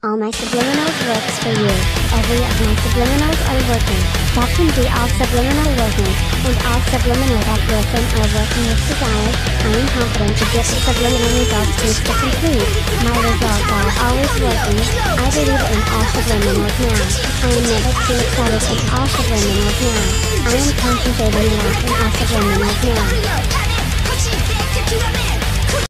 All my subliminals works for you. Every of my subliminals are working. That can be all subliminal working, and all subliminal that working are working with desire. I am confident to get the subliminal results to the complete. My results are always working. I believe in all subliminals now. I am never too excited in all subliminals now. I am concentrating now in all subliminals now.